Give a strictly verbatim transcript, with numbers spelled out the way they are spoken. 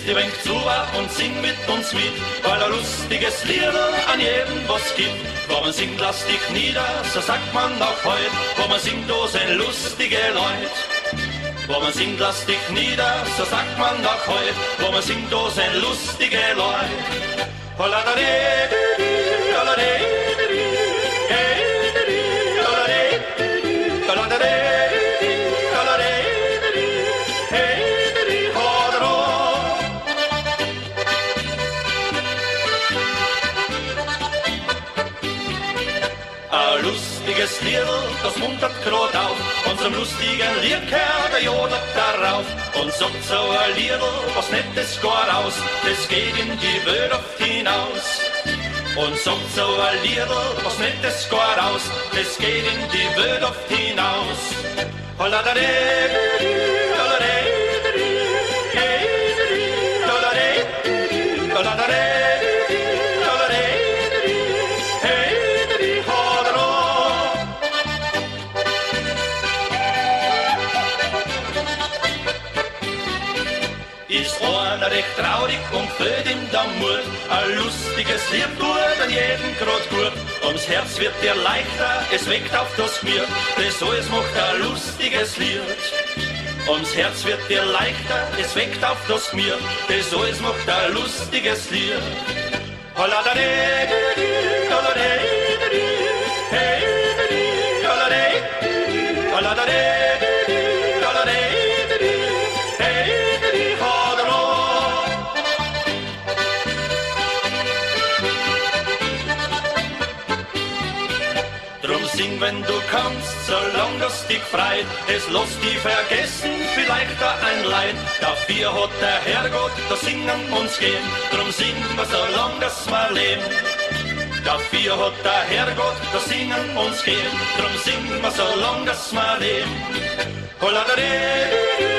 die Wenk zu und sing mit uns mit, weil ein lustiges Lied an jedem was gibt. Wo man singt, lass dich nieder, so sagt man auch heut, wo man singt, da sind lustige Leute. Wo man singt, lass dich nieder, so sagt man auch heut, wo man singt, da sind lustige Leute. Ein lustiges Lied, das muntert grad auf, unserem lustigen Lied kehrt der Jodler darauf und sagt so ein Lied, was Nettes gar raus, das geht in die Welt oft hinaus. Und sagt so ein Lied, was Nettes gar raus, das geht in die Welt oft hinaus. Ist einer recht traurig und fällt ihm der Mut, ein lustiges Lied tut an jeden grad gut. Ums Herz wird dir leichter, es weckt auf das Gemüt, das alles macht ein lustiges Lied. Ums Herz wird dir leichter, es weckt auf das Gemüt, das alles macht ein lustiges Lied. Drum sing, wenn du kannst, solang das dich freit, es lässt dich vergessen, vielleicht da ein Leid. Dafür hat der Herrgott das Singen uns gegeben, drum singen wir, solang das wir leben. Dafür hat der Herrgott das Singen uns gegeben, drum singen wir, solang das wir leben.